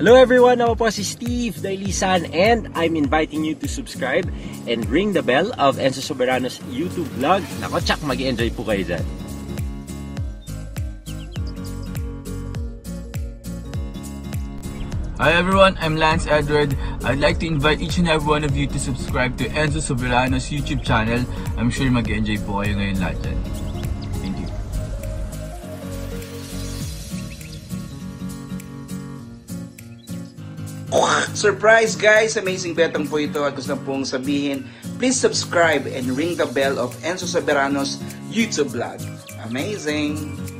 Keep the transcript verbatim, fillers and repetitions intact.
Hello everyone, ako po si Steve Dailisan and I'm inviting you to subscribe and ring the bell of ENZO Soberano's YouTube vlog. Nako, tsak, mag-enjoy po kayo dyan. Hi everyone, I'm Lance Edward. I'd like to invite each and every one of you to subscribe to ENZO Soberano's YouTube channel. I'm sure mag-enjoy po kayo ngayon lahat dyan. Thank you. Surprise guys! Amazing betong po ito at gusto pong sabihin, please subscribe and ring the bell of ENZO Soberano's YouTube vlog. Amazing!